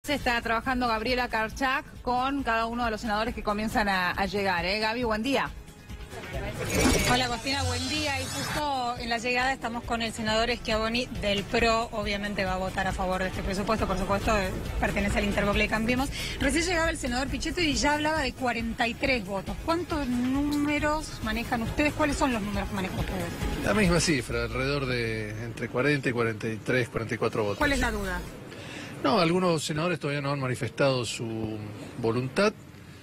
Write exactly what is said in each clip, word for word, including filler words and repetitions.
Se está trabajando Gabriela Karchak con cada uno de los senadores que comienzan a, a llegar. ¿eh? Gaby, buen día. Hola Agostina, buen día. Y justo en la llegada estamos con el senador Schiavoni del P R O. Obviamente va a votar a favor de este presupuesto, por supuesto, pertenece al Interbloque Cambiemos. Recién llegaba el senador Pichetto y ya hablaba de cuarenta y tres votos. ¿Cuántos números manejan ustedes? ¿Cuáles son los números que manejan ustedes? La misma cifra, alrededor de entre cuarenta y cuarenta y tres, cuarenta y cuatro votos. ¿Cuál es la duda? No, algunos senadores todavía no han manifestado su voluntad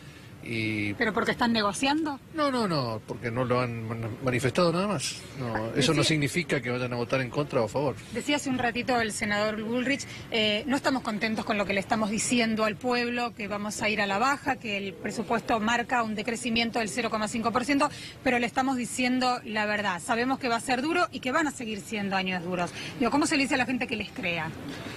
y... ¿Pero porque están negociando? No, no, no, porque no lo han manifestado nada más. No, eso no significa que vayan a votar en contra o a favor. Decía hace un ratito el senador Bullrich, eh, no estamos contentos con lo que le estamos diciendo al pueblo, que vamos a ir a la baja, que el presupuesto marca un decrecimiento del cero coma cinco por ciento, pero le estamos diciendo la verdad. Sabemos que va a ser duro y que van a seguir siendo años duros. Digo, ¿cómo se le dice a la gente que les crea?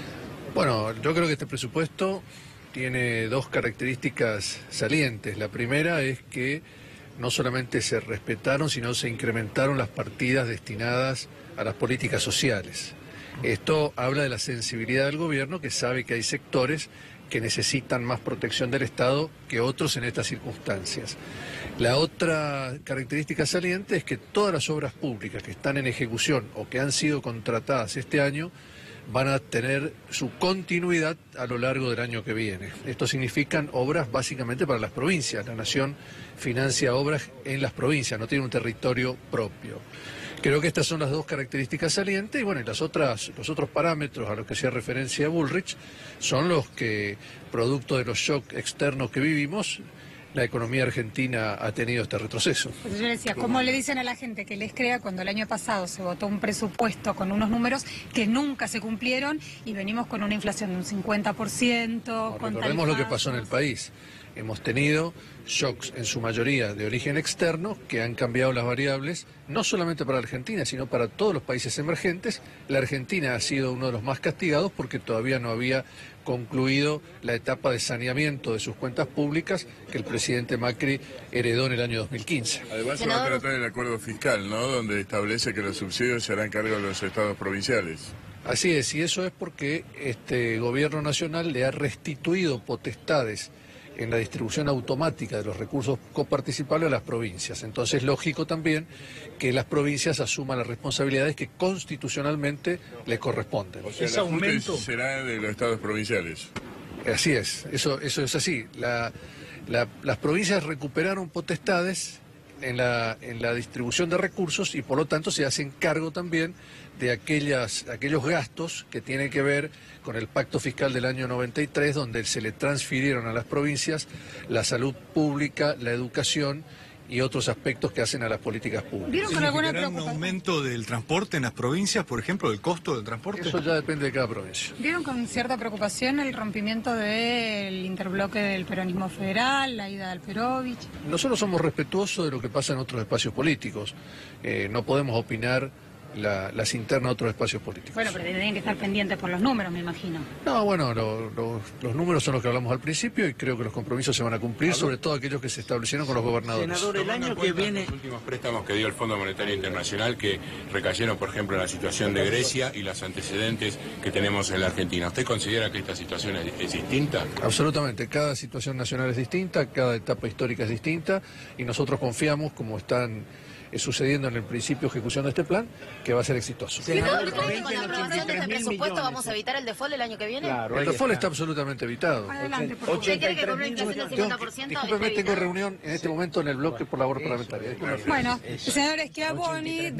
Bueno, yo creo que este presupuesto tiene dos características salientes. La primera es que no solamente se respetaron, sino se incrementaron las partidas destinadas a las políticas sociales. Esto habla de la sensibilidad del gobierno, que sabe que hay sectores que necesitan más protección del Estado que otros en estas circunstancias. La otra característica saliente es que todas las obras públicas que están en ejecución o que han sido contratadas este año van a tener su continuidad a lo largo del año que viene. Esto significan obras básicamente para las provincias. La Nación financia obras en las provincias, no tiene un territorio propio. Creo que estas son las dos características salientes y bueno, y las otras, los otros parámetros a los que hacía referencia Bullrich son los que, producto de los shocks externos que vivimos, la economía argentina ha tenido este retroceso. Pues yo decía, ¿cómo le dicen a la gente que les crea cuando el año pasado se votó un presupuesto con unos números que nunca se cumplieron y venimos con una inflación de un cincuenta por ciento? No, recordemos lo que pasó en el país. Hemos tenido shocks en su mayoría de origen externo que han cambiado las variables, no solamente para Argentina, sino para todos los países emergentes. La Argentina ha sido uno de los más castigados porque todavía no había concluido la etapa de saneamiento de sus cuentas públicas que el presidente Macri heredó en el año dos mil quince. Además se va a tratar el acuerdo fiscal, ¿no?, donde establece que los subsidios se harán cargo de los estados provinciales. Así es, y eso es porque este gobierno nacional le ha restituido potestades en la distribución automática de los recursos coparticipables a las provincias. Entonces es lógico también que las provincias asuman las responsabilidades que constitucionalmente les corresponden. O sea, el aumento será de los estados provinciales. Así es, eso, eso es así. La, la, las provincias recuperaron potestades en la, en la distribución de recursos y por lo tanto se hacen cargo también de aquellas, aquellos gastos que tienen que ver con el pacto fiscal del año noventa y tres, donde se le transfirieron a las provincias la salud pública, la educación y otros aspectos que hacen a las políticas públicas. ¿Vieron con alguna ¿Significará un aumento del transporte en las provincias, por ejemplo, del costo del transporte? Eso ya depende de cada provincia. ¿Vieron con cierta preocupación el rompimiento del interbloque del peronismo federal, la ida de Alperovich? Nosotros somos respetuosos de lo que pasa en otros espacios políticos. Eh, no podemos opinar La, las internas a otros espacios políticos. Bueno, pero tienen que estar pendientes por los números, me imagino. No, bueno, lo, lo, los números son los que hablamos al principio y creo que los compromisos se van a cumplir, sobre todo aquellos que se establecieron con los gobernadores. Senador, el año que viene... Los últimos préstamos que dio el Fondo Monetario Internacional que recayeron, por ejemplo, en la situación de Grecia y los antecedentes que tenemos en la Argentina. ¿Usted considera que esta situación es, es distinta? Absolutamente, cada situación nacional es distinta, cada etapa histórica es distinta y nosotros confiamos, como están sucediendo en el principio de ejecución de este plan, que va a ser exitoso. Senador, ¿usted cree que con la aprobación de este presupuesto vamos a evitar el default el año que viene? Claro, el default está absolutamente evitado. Adelante, por favor. ¿Usted cree que con una inflación del cincuenta por ciento Discúlpeme, tengo reunión en este momento en el bloque por labor parlamentaria. Bueno, el senador Schiavoni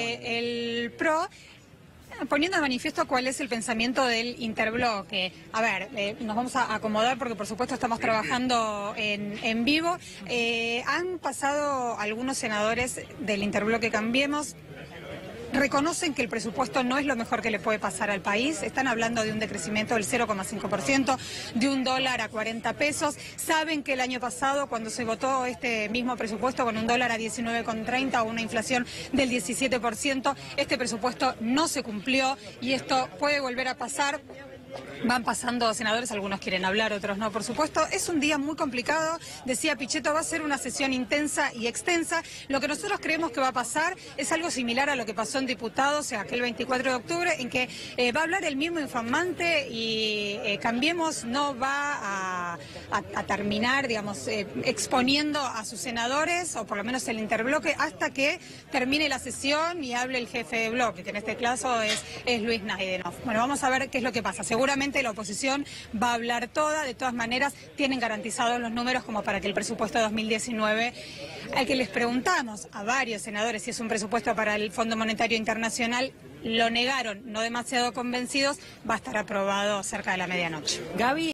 del P R O, poniendo de manifiesto cuál es el pensamiento del interbloque. A ver, eh, nos vamos a acomodar porque por supuesto estamos trabajando en, en vivo. Eh, han pasado algunos senadores del interbloque Cambiemos. Reconocen que el presupuesto no es lo mejor que le puede pasar al país. Están hablando de un decrecimiento del cero coma cinco por ciento, de un dólar a cuarenta pesos. Saben que el año pasado, cuando se votó este mismo presupuesto con un dólar a diecinueve con treinta o una inflación del diecisiete por ciento, este presupuesto no se cumplió y esto puede volver a pasar. Van pasando senadores, algunos quieren hablar, otros no, por supuesto. Es un día muy complicado, decía Pichetto, va a ser una sesión intensa y extensa. Lo que nosotros creemos que va a pasar es algo similar a lo que pasó en diputados, aquel veinticuatro de octubre, en que eh, va a hablar el mismo informante y eh, Cambiemos no va a, a, a terminar, digamos, eh, exponiendo a sus senadores, o por lo menos el interbloque, hasta que termine la sesión y hable el jefe de bloque, que en este caso es, es Luis Naidenov. Bueno, vamos a ver qué es lo que pasa. Seguramente la oposición va a hablar toda, de todas maneras tienen garantizados los números como para que el presupuesto de dos mil diecinueve, al que les preguntamos a varios senadores si es un presupuesto para el Fondo Monetario Internacional, lo negaron, no demasiado convencidos, va a estar aprobado cerca de la medianoche. Gaby.